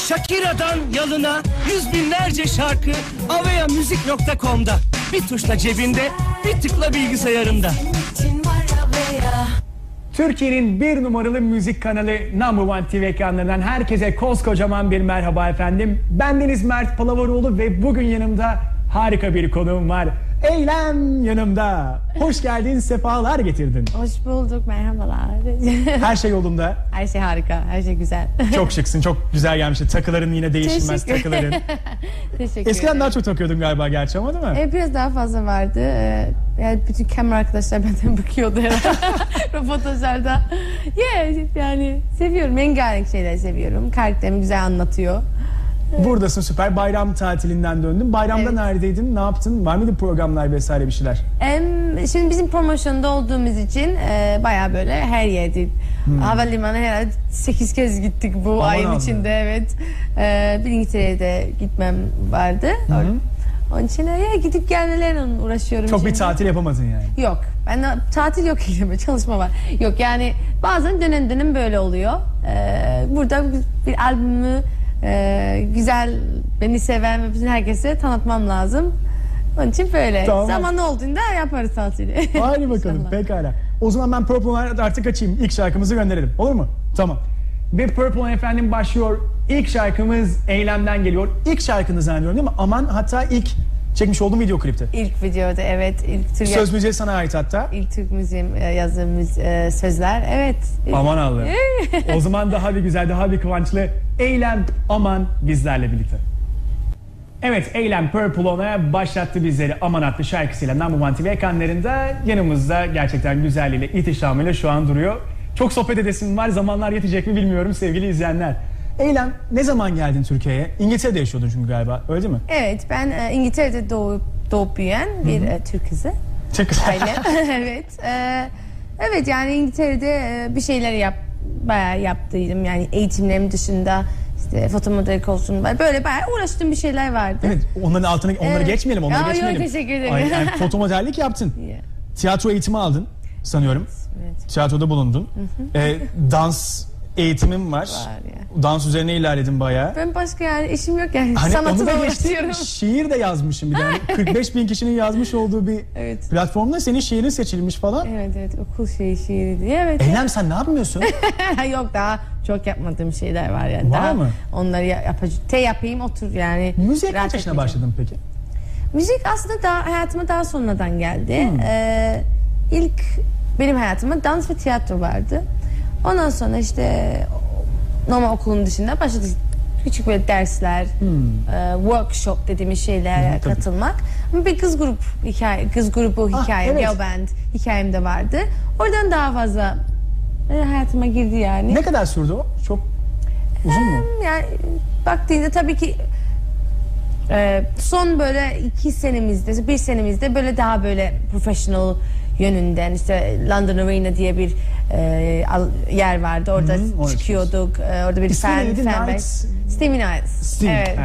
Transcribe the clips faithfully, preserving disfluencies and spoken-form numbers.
Shakira'dan yalına yüz binlerce şarkı aveyamüzik nokta com'da. Bir tuşla cebinde, bir tıkla bilgisayarında. Türkiye'nin bir numaralı müzik kanalı Number One T V ekranlarından herkese koskocaman bir merhaba efendim. Bendeniz Mert Palavaroğlu ve bugün yanımda harika bir konuğum var. Eylem yanımda. Hoş geldin, sefalar getirdin. Hoş bulduk, merhabalar. Her şey yolunda. Her şey harika, her şey güzel. Çok şıksın, çok güzel gelmişti. Takıların yine değişilmez takıların. Teşekkür Eskiden ederim. daha çok takıyordum galiba gerçi ama değil mi? E, biraz daha fazla vardı. E, yani bütün kamera arkadaşlar benden bıkıyordu herhalde. Röportajlarda. Yeah, yani seviyorum, rengarenk şeyler seviyorum. Karakterimi güzel anlatıyor. Buradasın, süper. Bayram tatilinden döndün. Bayramda Evet. neredeydin? Ne yaptın? Var mıydı programlar vesaire bir şeyler? Em, şimdi bizim promosyonda olduğumuz için e, bayağı böyle her yerde. Hmm. Havalimanı herhalde sekiz kez gittik bu Aman ayın Allah. içinde, evet. E, bir İngiltere'ye de gitmem vardı. Hı-hı. Onun için ya, gidip gelmelerle uğraşıyorum. Çok şimdi. bir tatil yapamadın yani. Yok. Ben de, tatil yok yani, çalışma var. Yok yani bazen dönem dönem böyle oluyor. Ee, burada bir albümü e, güzel, beni seven ve bütün herkese tanıtmam lazım. Onun için böyle. Tamam. Zaman olduğunda yaparız tatili. Hadi bakalım, İnşallah. pekala. O zaman ben Purple Rain'e artık açayım. İlk şarkımızı gönderelim. Olur mu? Tamam. Ve Purple Rain efendim başlıyor. İlk şarkımız Eylem'den geliyor. İlk şarkını zannediyorum değil mi? Aman, hatta ilk çekmiş olduğum video klipti. İlk videoda, evet. İlk Türk, Söz müziği sana ait hatta. ilk Türk müziğim e, yazdığımız e, sözler. Evet. Aman Allah'ım. O zaman daha bir güzel, daha bir kıvançlı Eylem Aman bizlerle birlikte. Evet, Eylem Purple Rain'e başlattı bizleri Aman adlı şarkısıyla Number One T V ekranlarında. Yanımızda gerçekten güzelliğiyle, ihtişamıyla şu an duruyor. Çok sohbet edesim var, zamanlar yetecek mi bilmiyorum sevgili izleyenler. Eylem, ne zaman geldin Türkiye'ye? İngiltere'de yaşıyordun çünkü galiba, öyle değil mi? Evet, ben e, İngiltere'de doğup, doğup büyüyen bir e, Türk kızı. Çok güzel. Ailem. Evet. E, evet yani İngiltere'de e, bir şeyler yap, bayağı yaptıydım. Yani eğitimlerim dışında işte fotomodellik olsun, böyle bayağı uğraştığım bir şeyler vardı. Evet, onların altına onları Evet. geçmeyelim, onları Ya, yok, geçmeyelim. teşekkür ederim. Ay, yani fotomodellik yaptın. Yeah. Tiyatro eğitimi aldın sanıyorum. Evet. Tiyatroda bulundun. Ee, dans eğitimim var. Var ya. Dans üzerine ilerledin bayağı. Ben başka yani işim yok yani. Hani onu Sanatla da uğraşıyorum. geçtim. Şiir de yazmışım bir de. Yani kırk beş bin kişinin yazmış olduğu bir Evet. platformda senin şiirin seçilmiş falan. Evet evet, okul şeyi şiiri diye, evet. Eylem, sen ne yapmıyorsun? Yok, daha çok yapmadığım şeyler var yani. Var daha mı? Onları ya- yapacağım. Te yapayım, otur yani. Müziğe Rahat kaç yaşına etmeyeceğim. başladın peki? Müzik aslında daha hayatıma daha sonradan geldi. Hmm. Ee, ilk benim hayatımda dans ve tiyatro vardı. Ondan sonra işte normal okulun dışında başladık. Küçük böyle dersler, Hmm. e, workshop dediğimiz şeylere Hı, tabii. katılmak. Ama bir kız grup hikaye, kız grubu Ah, hikayem, evet. girl band hikayem de vardı. Oradan daha fazla e, hayatıma girdi yani. Ne kadar sürdü o? Çok uzun mu? Yani baktığında tabii ki e, son böyle iki senemizde, bir senemizde böyle daha böyle professional yönünden, işte London Arena diye bir e, al- yer vardı. Orada Hı hı, orası. çıkıyorduk. E, orada bir İsmi fan neydi? fan Nights- base. Steamy Nights. Steam, Evet.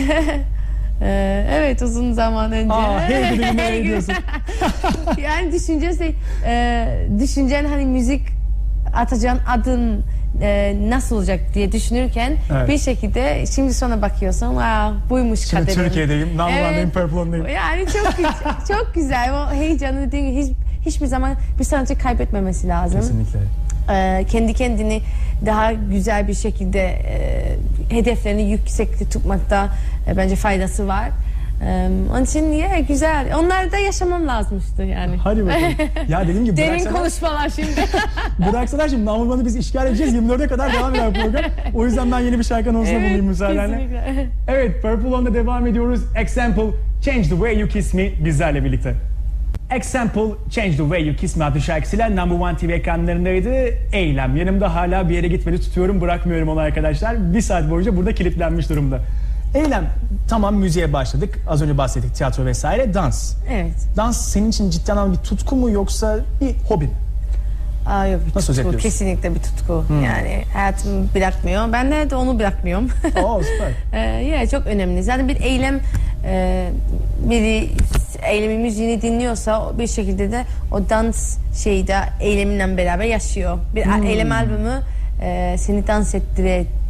E, evet, uzun zaman önce. Aa, hey gidi günler Hey gidi. diyorsun. Yani düşüncen şey, e, düşüncen hani müzik atacağın adın e, nasıl olacak diye düşünürken Evet. bir şekilde şimdi sonra bakıyorsun, wow, buymuş Şimdi kaderim. Türkiye'deyim, Number One'dayım, Purple Rain'deyim. Yani çok güzel, çok güzel. O heyecanı dediğin gibi hiç, hiçbir zaman bir sanatçı kaybetmemesi lazım. Kesinlikle. Ee, kendi kendini daha güzel bir şekilde e, hedeflerini yüksekte tutmakta e, bence faydası var. Ee, onun için niye güzel. Onlar da yaşamam lazımmıştı yani. Hadi bakalım. Ya dediğim gibi Derin bıraksalar, konuşmalar şimdi. bıraksalar şimdi Number One'ı biz işgal edeceğiz. yirmi dörde kadar devam eder program. O yüzden ben yeni bir şarkı anonsuna bulayım müsaadenle. kesinlikle. Evet, Purple Rain'de devam ediyoruz. Example, Change the Way You Kiss Me bizlerle birlikte. Example, Change the Way You Kiss Me adlı şarkısıyla Number One T V ekranlarındaydı. Eylem. Yanımda hala bir yere gitmedi, tutuyorum, bırakmıyorum onu arkadaşlar. Bir saat boyunca burada kilitlenmiş durumda. Eylem, tamam müziğe başladık. Az önce bahsettik, tiyatro vesaire. Dans. Evet. Dans senin için ciddi anlamda bir tutku mu yoksa bir hobi mi? Aa, yok, bir Nasıl tutku. özetliyorsun? Kesinlikle bir tutku. Yani hayatımı bırakmıyor. Ben de onu bırakmıyorum. Oo, süper. Ee, ya çok önemli. Zaten bir eylem, e, biri eylemin müziğini dinliyorsa o bir şekilde de o dans şeyi de eyleminle beraber yaşıyor. Bir Hmm. eylem albümü e, seni dans ettire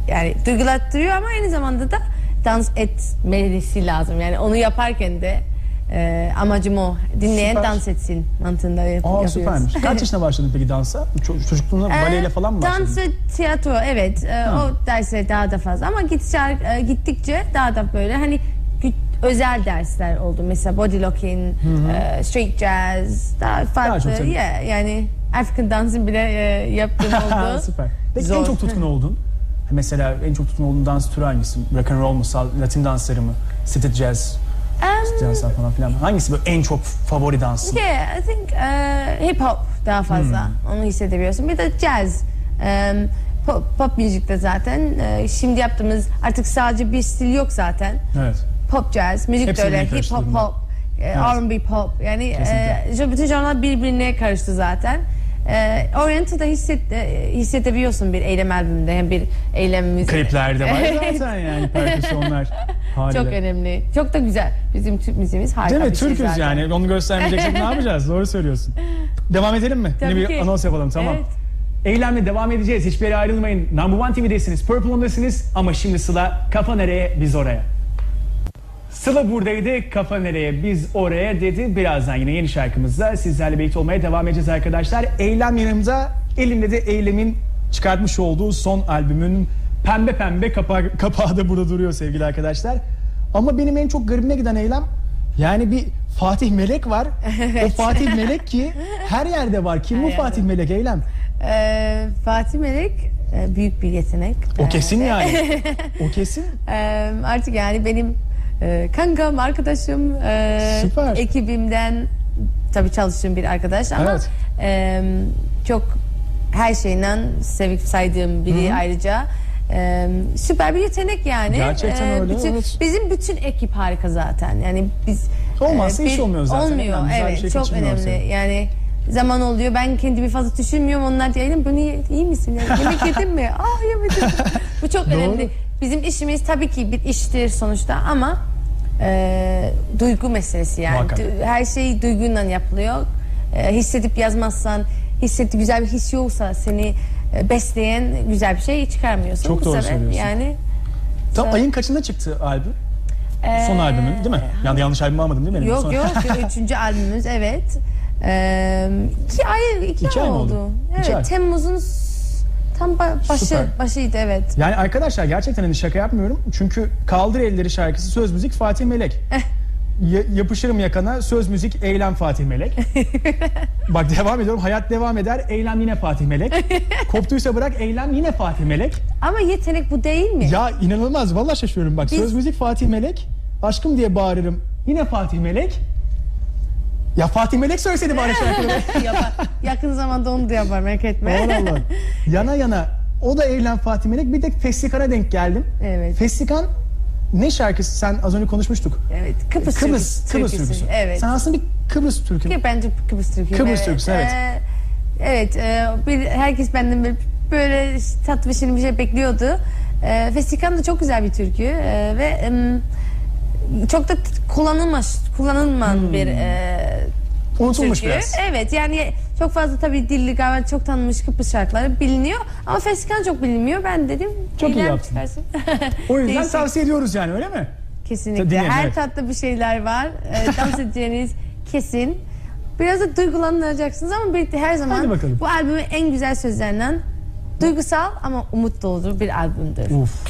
yani duygulattırıyor ama aynı zamanda da dans etmesi lazım. Yani onu yaparken de e, amacım o. Dinleyen Süper. dans etsin mantığında yap- Aa yapıyoruz. süpermiş. Kaç yaşına başladın peki dansa? Ço- çocukluğunda Ee, baleyle falan mı başladın? Dans ve tiyatro evet. Ee, o dersler daha da fazla ama gittikçe, e, gittikçe daha da böyle hani gü- özel dersler oldu. Mesela body locking, e, street jazz, daha farklı. çok tabii. Yeah, yani African dancing bile e, yaptığım oldu. Süper. Peki Zor. en çok tutkun oldun? Mesela en çok tutkun olduğun dans türü hangisi? Rock and roll mu, sal- Latin dansları mı, street jazz, Um, danslar falan filan mı? Hangisi böyle en çok favori dansın? Yeah, I think uh, hip hop daha fazla. Onu hissedebiliyorsun. Bir de jazz. Um, pop, pop müzikte zaten. Uh, şimdi yaptığımız artık sadece bir stil yok zaten. Evet. Pop jazz, müzik Hepsini de öyle. Hip karıştırdım hop ben. pop, e, R and B pop. Yani Kesinlikle. e, bütün janrlar birbirine karıştı zaten. E, Oriental'da hisset, e, hissedebiliyorsun bir eylem albümünde hem bir eylem müziği. Kliplerde var Evet. zaten yani perküsyonlar. Haliyle. Çok önemli. Çok da güzel. Bizim Türk müziğimiz harika Değil mi? bir şey Türk'üz zaten. yani. Onu göstermeyeceksek ne yapacağız? Doğru söylüyorsun. Devam edelim mi? Tabii Yine bir ki. anons yapalım. Tamam. Evet. Eylemle devam edeceğiz. Hiçbir yere ayrılmayın. Number One T V'desiniz. Purple On'dasınız. Ama şimdi Sıla kafa nereye biz oraya. Sıla buradaydı. Kafa nereye biz oraya dedi. Birazdan yine yeni şarkımızda sizlerle birlikte olmaya devam edeceğiz arkadaşlar. Eylem yanımda. Elimde de Eylem'in çıkartmış olduğu son albümün pembe pembe kapağı, kapağı da burada duruyor sevgili arkadaşlar. Ama benim en çok garibime giden Eylem, yani bir Fatih Melek var. O Fatih Melek ki her yerde var. Kim bu Her Fatih Melek Eylem? E, Fatih Melek e, büyük bir yetenek. O kesin yani. O kesin. E, artık yani benim e, kankam, arkadaşım, e, Süper. ekibimden tabii çalıştığım bir arkadaş ama Evet. e, çok her şeyden sevip saydığım biri ayrıca. E, süper bir yetenek yani. Gerçekten öyle, bütün- evet. Bizim bütün ekip harika zaten. Yani biz Olmazsa e, iş bir- olmuyor zaten. Olmuyor. Önemli. Güzel bir Evet, şey çok kaçırmıyoruz önemli. yani. Yani zaman oluyor. Ben kendimi fazla düşünmüyorum. Onlar diyelim bunu ye- iyi misin? Yani, yemek yedin mi? Aa yemedim. Bu çok önemli. Bizim işimiz tabii ki bir iştir sonuçta ama e, duygu meselesi yani. Muhakkak. Du- Her şey duyguyla yapılıyor. E, hissedip yazmazsan, hissetti güzel bir his yoksa seni e, besleyen güzel bir şey çıkarmıyorsun. Çok Bu doğru sefer söylüyorsun. Yani Tam Evet. ayın kaçında çıktı albüm? e, Son albümün değil mi? Yani yanlış albüm almadım değil mi? benim? Yok Son- yok üçüncü albümümüz evet. Ee, iki ay iki, İki ay ay mı oldu. oldu? Evet İki ay. Temmuz'un s- tam ba- başı Süper. başıydı evet. Yani arkadaşlar gerçekten hani şaka yapmıyorum. Çünkü Kaldır Elleri şarkısı söz müzik Fatih Melek. Ya- yapışırım yakana söz müzik eylem Fatih Melek. Bak devam ediyorum. Hayat devam eder. Eylem yine Fatih Melek. Koptuysa bırak eylem yine Fatih Melek. Ama yetenek bu değil mi? Ya inanılmaz. Vallahi şaşıyorum bak. Biz- Söz müzik Fatih Melek. Aşkım diye bağırırım. Yine Fatih Melek. Ya Fatih Melek söyleseydi bari şarkıları. Yapar. Yakın zamanda onu da yapar merak etme. Allah Allah. Yana yana. O da eylem Fatih Melek. Bir de Festikan'a denk geldim. Evet. Festikan ne şarkısı? Sen az önce konuşmuştuk. Evet. Kıbrıs, Kıbrıs, türküsü. Kıbrıs türküsü. Evet. Sen aslında bir Kıbrıs türkü. Ki bence Kıbrıs türküsü. Kıbrıs türküsü, evet. Ee, evet. e, bir, herkes benden böyle, böyle tatlı bir şey, bir şey bekliyordu. E, Festikan da çok güzel bir türkü e, ve em, çok da kullanılmaz, kullanılmayan bir e, Unutulmuş türkü. biraz. Evet yani çok fazla tabii dilli galiba çok tanınmış Kıbrıs şarkıları biliniyor ama Festikan çok bilinmiyor. Ben dedim Çok iyi eylem yaptın. çıkarsın. O yüzden Değişik. tavsiye ediyoruz yani öyle mi? Kesinlikle. Dinleyelim, Her evet. tatlı bir şeyler var. E, dans edeceğiniz kesin. Biraz da duygulanacaksınız ama birlikte her Hadi zaman bakalım. bu albümün en güzel sözlerinden duygusal ama umut doludur bir albümdür. Uf.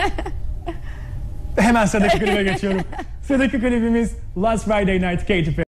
Hemen sıradaki klibe geçiyorum. Sıradaki klibimiz Last Friday Night Katy Perry.